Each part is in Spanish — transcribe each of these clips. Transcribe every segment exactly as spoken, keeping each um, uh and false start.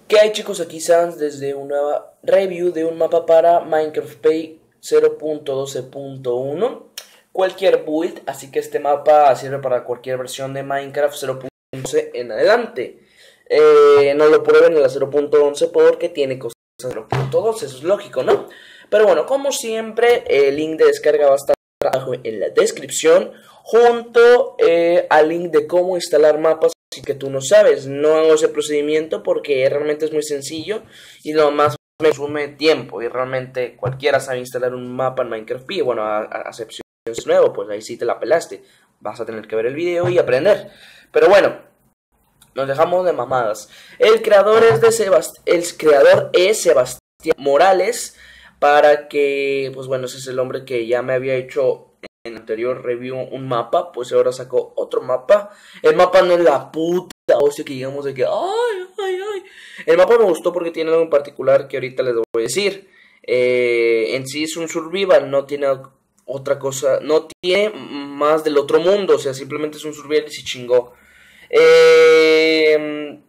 ¿Qué hay, chicos? Aquí Sans desde una review de un mapa para Minecraft Pay cero punto doce punto uno. Cualquier build, así que este mapa sirve para cualquier versión de Minecraft cero punto once en adelante. Eh, no lo prueben en la cero punto once porque tiene cosas cero punto doce, eso es lógico, ¿no? Pero bueno, como siempre, el link de descarga va a estar abajo en la descripción, junto eh, al link de cómo instalar mapas. Así que tú no sabes, no hago ese procedimiento porque realmente es muy sencillo y lo más me consume tiempo, y realmente cualquiera sabe instalar un mapa en Minecraft P. Bueno, a, a excepción de es nuevo, pues ahí sí te la pelaste, vas a tener que ver el video y aprender. Pero bueno, nos dejamos de mamadas. El creador es de Sebast el creador es Sebastián Morales, para que, pues bueno, ese es el hombre que ya me había hecho en el anterior review un mapa, pues ahora sacó otro mapa. El mapa no es la puta hostia que digamos de que ay, ay, ay. El mapa me gustó porque tiene algo en particular que ahorita les voy a decir. Eh, en sí es un survival, no tiene otra cosa, no tiene más del otro mundo, o sea, simplemente es un survival y se chingó. Eh,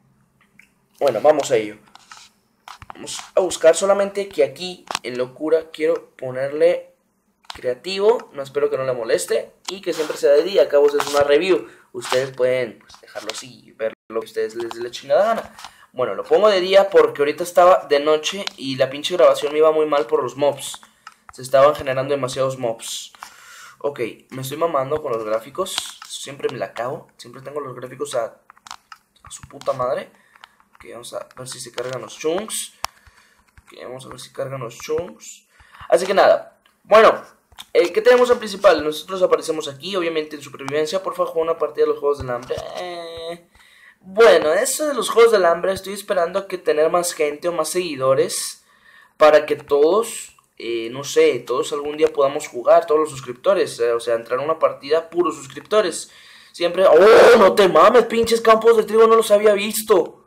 bueno, vamos a ello. Vamos a buscar solamente que aquí en locura quiero ponerle creativo, no espero que no le moleste y que siempre sea de día. Acabo de hacer una review, ustedes pueden pues, dejarlo así y ver lo que ustedes les dé la chingada gana. Bueno, lo pongo de día porque ahorita estaba de noche y la pinche grabación me iba muy mal por los mobs, se estaban generando demasiados mobs. Ok, me estoy mamando con los gráficos, siempre me la cago, siempre tengo los gráficos a, a su puta madre. Ok, vamos a ver si se cargan los chunks. Ok, vamos a ver si cargan los chunks. Así que nada, bueno, eh, ¿qué tenemos en principal? Nosotros aparecemos aquí, obviamente en supervivencia. Por favor, juega una partida de los Juegos del Hambre. Eh, bueno, eso de los Juegos del Hambre, estoy esperando a que tener más gente o más seguidores para que todos, eh, no sé, todos algún día podamos jugar, todos los suscriptores. Eh, o sea, entrar a una partida puros suscriptores. Siempre, oh, no te mames, pinches campos de trigo, no los había visto.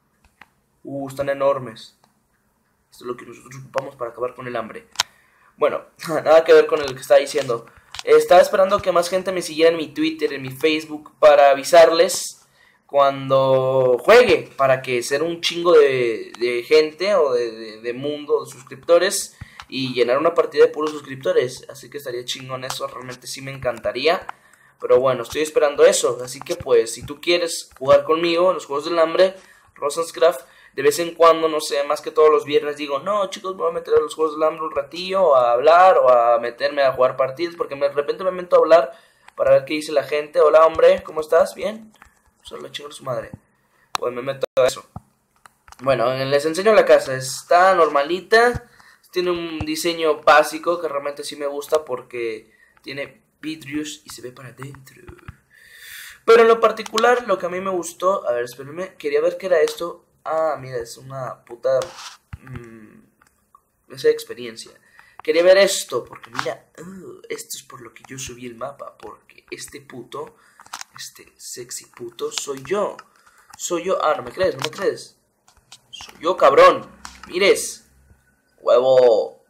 Uh, están enormes. Esto es lo que nosotros ocupamos para acabar con el hambre. Bueno, nada que ver con el que estaba diciendo. Estaba esperando que más gente me siguiera en mi Twitter, en mi Facebook, para avisarles cuando juegue, para que ser un chingo de, de gente o de, de, de mundo de suscriptores y llenar una partida de puros suscriptores. Así que estaría chingón eso, realmente sí me encantaría. Pero bueno, estoy esperando eso. Así que pues, si tú quieres jugar conmigo en los Juegos del Hambre, Rosancraft, de vez en cuando, no sé, más que todos los viernes digo, no chicos, me voy a meter a los Juegos del Hambre un ratillo, a hablar o a meterme a jugar partidas, porque de repente me meto a hablar para ver qué dice la gente. Hola hombre, ¿cómo estás? ¿Bien? Pues la chingo de su madre. Pues me meto a eso. Bueno, les enseño la casa, está normalita, tiene un diseño básico que realmente sí me gusta porque tiene vidrios y se ve para adentro. Pero en lo particular, lo que a mí me gustó, a ver, espérenme, quería ver qué era esto. Ah, mira, es una puta mmm, esa experiencia. Quería ver esto, porque mira, uh, esto es por lo que yo subí el mapa, porque este puto, este sexy puto, soy yo. Soy yo, ah, ¿no me crees? ¿No me crees? Soy yo, cabrón. Mires. Huevo.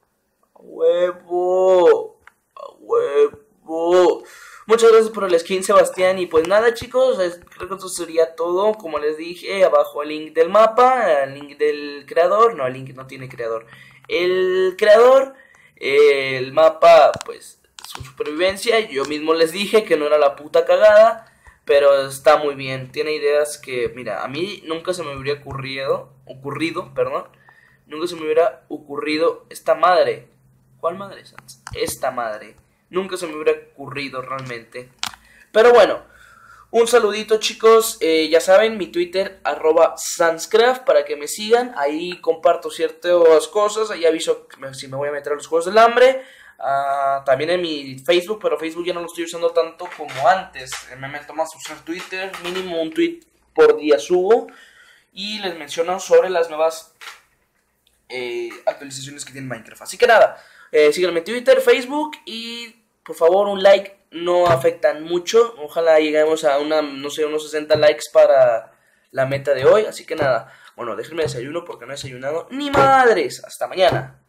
Huevo. Huevo. Muchas gracias por el skin, Sebastián. Y pues nada, chicos, creo que eso sería todo. Como les dije, abajo el link del mapa, el link del creador. No, el link no tiene creador. El creador, eh, el mapa, pues, su supervivencia. Yo mismo les dije que no era la puta cagada, pero está muy bien. Tiene ideas que, mira, a mí nunca se me hubiera ocurrido, ocurrido, perdón. Nunca se me hubiera ocurrido esta madre. ¿Cuál madre, Sans? Esta madre. Nunca se me hubiera ocurrido realmente. Pero bueno, un saludito chicos. Eh, ya saben, mi Twitter, arroba Sanscraft, para que me sigan. Ahí comparto ciertas cosas. Ahí aviso si me voy a meter a los Juegos del Hambre. Uh, también en mi Facebook, pero Facebook ya no lo estoy usando tanto como antes. Me meto más a usar Twitter. Mínimo un tweet por día subo. Y les menciono sobre las nuevas eh, actualizaciones que tiene Minecraft. Así que nada, eh, síganme en Twitter, Facebook y por favor un like no afectan mucho. Ojalá lleguemos a una, no sé, unos sesenta likes para la meta de hoy. Así que nada, bueno, déjenme desayuno porque no he desayunado ni madres. Hasta mañana.